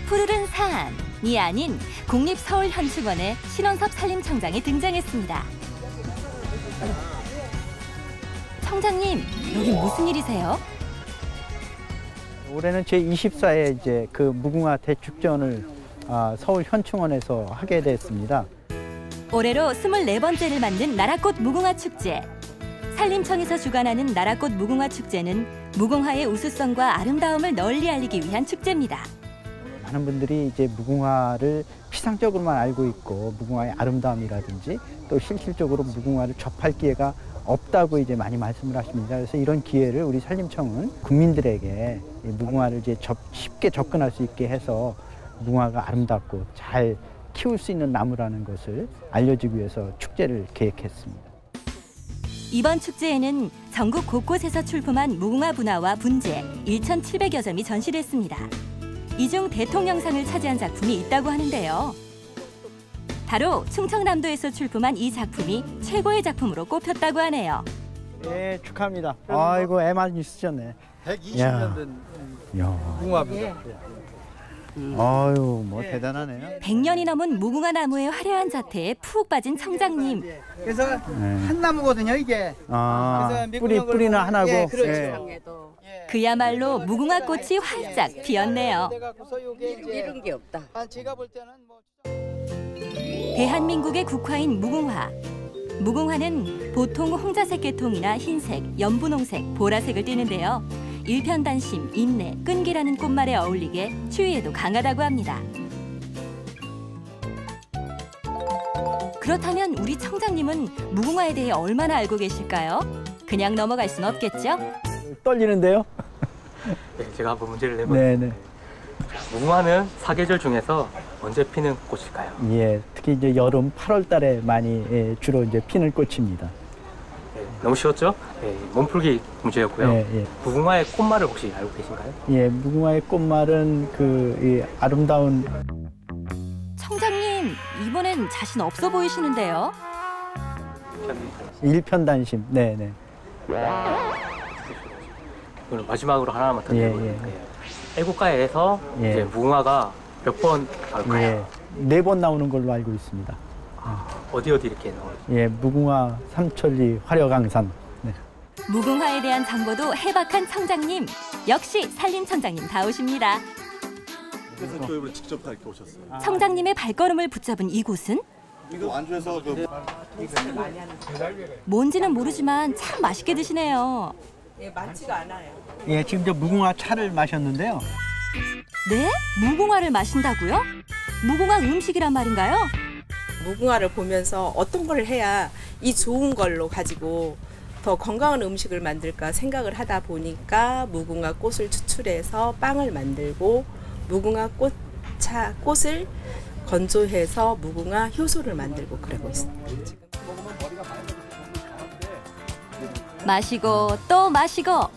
푸르른 산이 아닌 국립서울현충원의 신원섭 산림청장이 등장했습니다. 청장님, 여기 무슨 일이세요? 올해는 제24회 이제 그 무궁화 대축전을 서울현충원에서 하게 됐습니다. 올해로 24번째를 맞는 나라꽃 무궁화 축제. 산림청에서 주관하는 나라꽃 무궁화 축제는 무궁화의 우수성과 아름다움을 널리 알리기 위한 축제입니다. 많은 분들이 이제 무궁화를 피상적으로만 알고 있고 무궁화의 아름다움이라든지 또 실질적으로 무궁화를 접할 기회가 없다고 이제 많이 말씀을 하십니다. 그래서 이런 기회를 우리 산림청은 국민들에게 무궁화를 이제 쉽게 접근할 수 있게 해서 무궁화가 아름답고 잘 키울 수 있는 나무라는 것을 알려주기 위해서 축제를 계획했습니다. 이번 축제에는 전국 곳곳에서 출품한 무궁화 분화와 분재 1,700여 점이 전시됐습니다. 이 중 대통령상을 차지한 작품이 있다고 하는데요. 바로 충청남도에서 출품한 이 작품이 최고의 작품으로 꼽혔다고 하네요. 네, 축하합니다. 아이고, 애 많이 쓰셨네. 120년 된 무궁화입니다. 아유, 뭐 대단하네요. 100년이 넘은 무궁화 나무의 화려한 자태에 푹 빠진 청장님. 그래서 한 나무거든요, 이게. 뿌리는 하나고. 예, 그렇죠. 그야말로 무궁화 꽃이 활짝 피었네요. 이런 게 없다. 제가 볼 때는 뭐 대한민국의 국화인 무궁화. 무궁화는 보통 홍자색 계통이나 흰색, 연분홍색, 보라색을 띠는데요. 일편단심, 인내, 끈기라는 꽃말에 어울리게 추위에도 강하다고 합니다. 그렇다면 우리 청장님은 무궁화에 대해 얼마나 알고 계실까요? 그냥 넘어갈 순 없겠죠? 떨리는데요? 네, 제가 한번 문제를 내보겠습니다. 네네. 무궁화는 사계절 중에서 언제 피는 꽃일까요? 예, 특히 이제 여름 8월 달에 많이 주로 이제 피는 꽃입니다. 네, 너무 쉬웠죠? 네, 몸풀기 문제였고요. 예. 무궁화의 꽃말을 혹시 알고 계신가요? 예, 무궁화의 꽃말은 이 아름다운. 청장님, 이번엔 자신 없어 보이시는데요? 일편단심. 네네. 오늘 마지막으로 하나만 더 내볼게요. 애국가에서 이제 무궁화가 몇 번 나올까요? 예, 4번 나오는 걸로 알고 있습니다. 어디 이렇게 나오죠? 예, 무궁화, 삼천리, 화려강산. 네. 무궁화에 대한 정보도 해박한 청장님. 역시 산림청장님 다우십니다. 그래서 또 이번에 직접 다 이렇게 오셨어요. 청장님의 발걸음을 붙잡은 이곳은? 이거 안주해서 뭔지는 모르지만 참 맛있게 드시네요. 예, 많지가 않아요. 예, 지금 저 무궁화 차를 마셨는데요. 네? 무궁화를 마신다고요? 무궁화 음식이란 말인가요? 무궁화를 보면서 어떤 걸 해야 이 좋은 걸로 가지고 더 건강한 음식을 만들까 생각을 하다 보니까 무궁화 꽃을 추출해서 빵을 만들고 무궁화 꽃을 건조해서 무궁화 효소를 만들고 그러고 있습니다. 마시고 또 마시고.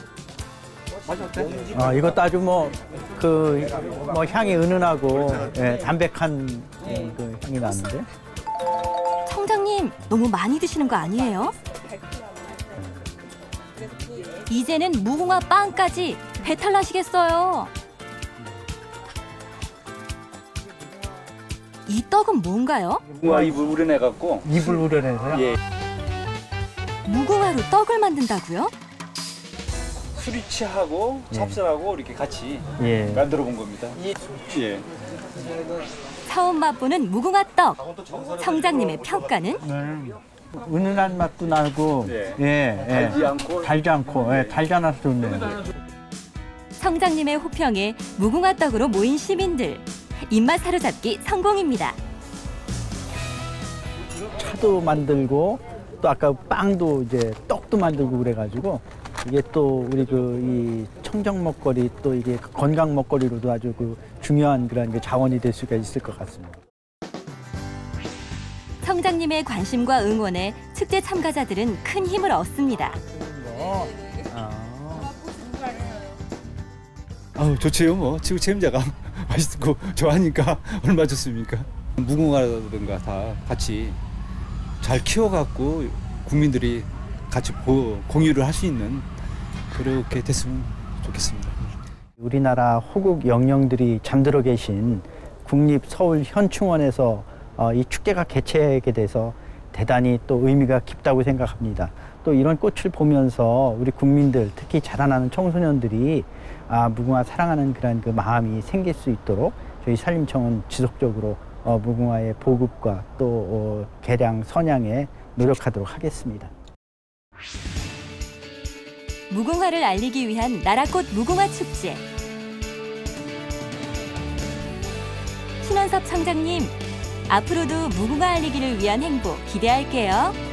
이것도 아주 뭐 향이 은은하고 예, 담백한 그 향이 나는데. 청장님, 너무 많이 드시는 거 아니에요? 이제는 무궁화 빵까지 배탈 나시겠어요. 이 떡은 뭔가요? 무궁화 잎을 우려내갖고. 잎을 우려내서요? 예. 무궁화로 떡을 만든다고요? 수리치하고 찹쌀하고 이렇게 같이 만들어 본 겁니다. 예. 처음 맛보는 무궁화 떡. 청장님의 평가는? 은은한 맛도 나고, 달지 않고, 달지 않아서 좋네요. 청장님의 호평에 무궁화 떡으로 모인 시민들. 입맛 사로잡기 성공입니다. 차도 만들고, 또 아까 빵도 이제 떡도 만들고 그래가지고, 이게 또 우리 이 청정 먹거리 또 이게 건강 먹거리로도 아주 중요한 그런 자원이 될 수가 있을 것 같습니다. 청장님의 관심과 응원에 축제 참가자들은 큰 힘을 얻습니다. 좋지요. 뭐 지구 책임자가 맛있고 좋아하니까 얼마나 좋습니까? 무궁화라든가 다 같이 잘 키워갖고 국민들이 같이 공유를 할 수 있는 그렇게 됐으면 좋겠습니다. 우리나라 호국 영령들이 잠들어 계신 국립 서울 현충원에서 이 축제가 개최하게 돼서 대단히 또 의미가 깊다고 생각합니다. 또 이런 꽃을 보면서 우리 국민들, 특히 자라나는 청소년들이 무궁화 사랑하는 그런 그 마음이 생길 수 있도록 저희 산림청은 지속적으로 무궁화의 보급과 또 개량 선양에 노력하도록 하겠습니다. 무궁화를 알리기 위한 나라꽃 무궁화 축제. 신원섭 청장님, 앞으로도 무궁화 알리기를 위한 행보 기대할게요.